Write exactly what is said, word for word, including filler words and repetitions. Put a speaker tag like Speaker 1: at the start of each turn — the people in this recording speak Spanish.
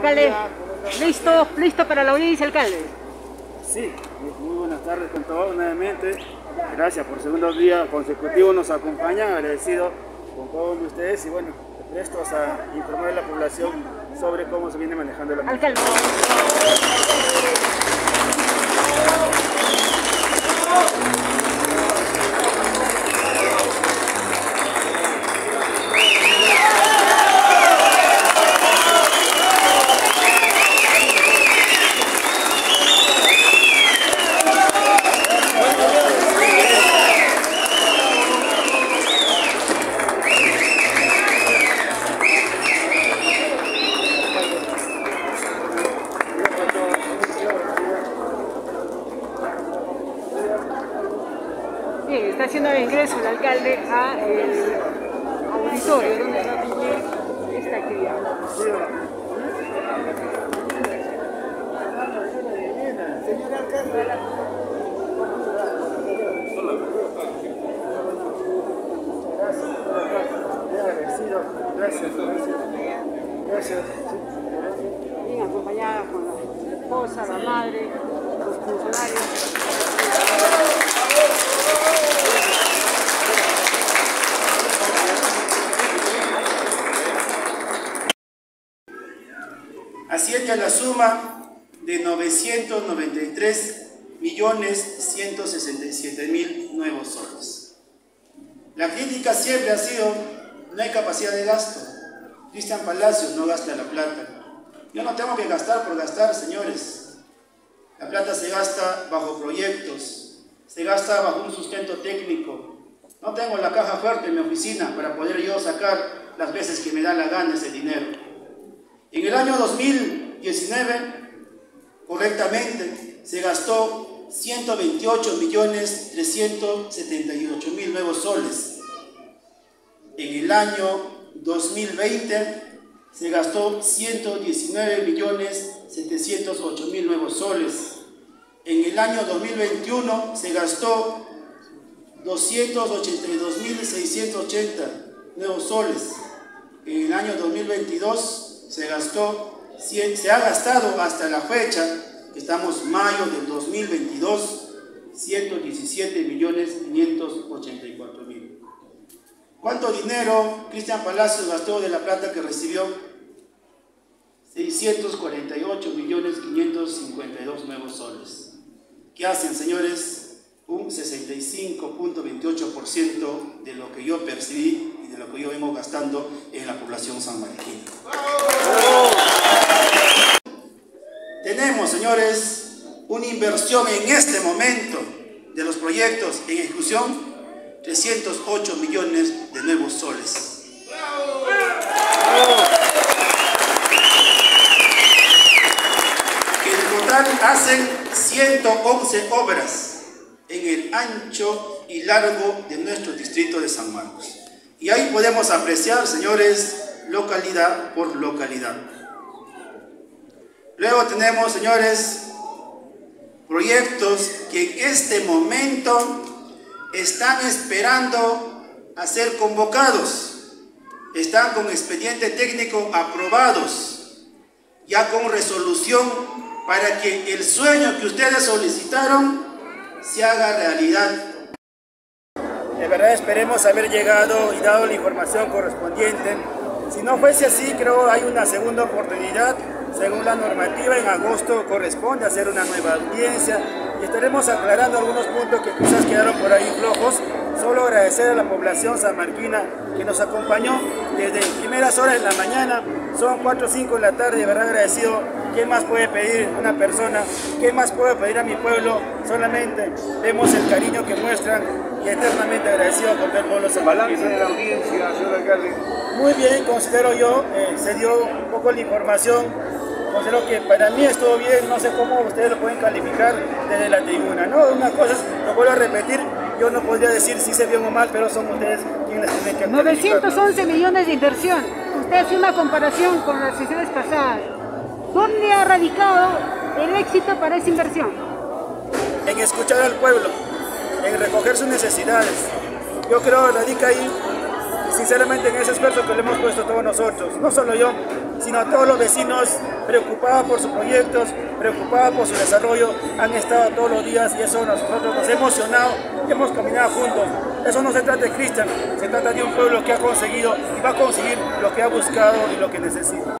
Speaker 1: Alcalde, listo, listo para la audiencia, alcalde.
Speaker 2: Sí, muy buenas tardes con todos nuevamente. Gracias por segundo día consecutivo, nos acompañan, agradecido con cada uno de ustedes y bueno, prestos a informar a la población sobre cómo se viene manejando la
Speaker 1: alcalde. Bien, está haciendo el ingreso el alcalde a el auditorio donde va a cumplir esta actividad.
Speaker 2: Señor alcalde. Gracias, gracias. Gracias.
Speaker 1: Bien acompañada con la esposa, la madre, los funcionarios.
Speaker 2: Asciende a la suma de novecientos noventa y tres millones ciento sesenta y siete mil nuevos soles. La crítica siempre ha sido: no hay capacidad de gasto. Cristian Palacios no gasta la plata. Yo no tengo que gastar por gastar, señores. La plata se gasta bajo proyectos, se gasta bajo un sustento técnico. No tengo la caja fuerte en mi oficina para poder yo sacar las veces que me da la gana ese dinero. En el año dos mil diecinueve, correctamente, se gastó ciento veintiocho millones trescientos setenta y ocho mil nuevos soles. En el año dos mil veinte se gastó ciento diecinueve millones setecientos ocho mil nuevos soles. En el año dos mil veintiuno se gastó doscientos ochenta y dos mil seiscientos ochenta nuevos soles. En el año dos mil veintidós se gastó, se ha gastado hasta la fecha, que estamos en mayo del dos mil veintidós, ciento diecisiete millones quinientos ochenta y cuatro mil. ¿Cuánto dinero Cristian Palacios gastó de la plata que recibió? seiscientos cuarenta y ocho millones quinientos cincuenta y dos nuevos soles. ¿Qué hacen, señores? Un sesenta y cinco punto veintiocho por ciento de lo que yo percibí y de lo que yo vengo gastando en la población sanmarquina. Tenemos, señores, una inversión en este momento de los proyectos en ejecución, trescientos ocho millones de nuevos soles. En total hacen ciento once obras en el ancho y largo de nuestro distrito de San Marcos. Y ahí podemos apreciar, señores, localidad por localidad. Luego tenemos, señores, proyectos que en este momento están esperando a ser convocados, están con expediente técnico aprobados, ya con resolución para que el sueño que ustedes solicitaron se haga realidad. De verdad esperemos haber llegado y dado la información correspondiente. Si no fuese así, creo hay una segunda oportunidad. Según la normativa, en agosto corresponde hacer una nueva audiencia y estaremos aclarando algunos puntos que quizás quedaron por ahí flojos. Solo agradecer a la población sanmarquina que nos acompañó desde primeras horas de la mañana, son cuatro o cinco de la tarde, de verdad agradecido. ¿Qué más puede pedir una persona? ¿Qué más puedo pedir a mi pueblo? Solamente vemos el cariño que muestran y eternamente agradecido por ver pueblo sanmarquino.
Speaker 3: Balance de la audiencia, señor alcalde.
Speaker 2: Muy bien, considero yo, eh, se dio un poco la información. Considero que para mí estuvo bien, no sé cómo ustedes lo pueden calificar desde la tribuna, ¿no? Una cosa es, lo vuelvo a repetir, yo no podría decir si se bien o mal, pero son ustedes quienes tienen que
Speaker 1: novecientos once millones de inversión. Usted hace una comparación con las sesiones pasadas. ¿Dónde ha radicado el éxito para esa inversión?
Speaker 2: En escuchar al pueblo, en recoger sus necesidades. Yo creo que radica ahí
Speaker 4: Y sinceramente en ese esfuerzo que le hemos puesto todos nosotros, no solo yo, sino a todos los vecinos preocupados por sus proyectos, preocupados por su desarrollo, han estado todos los días y eso a nosotros nos ha emocionado y hemos caminado juntos. Eso no se trata de Cristian, se trata de un pueblo que ha conseguido y va a conseguir lo que ha buscado y lo que necesita.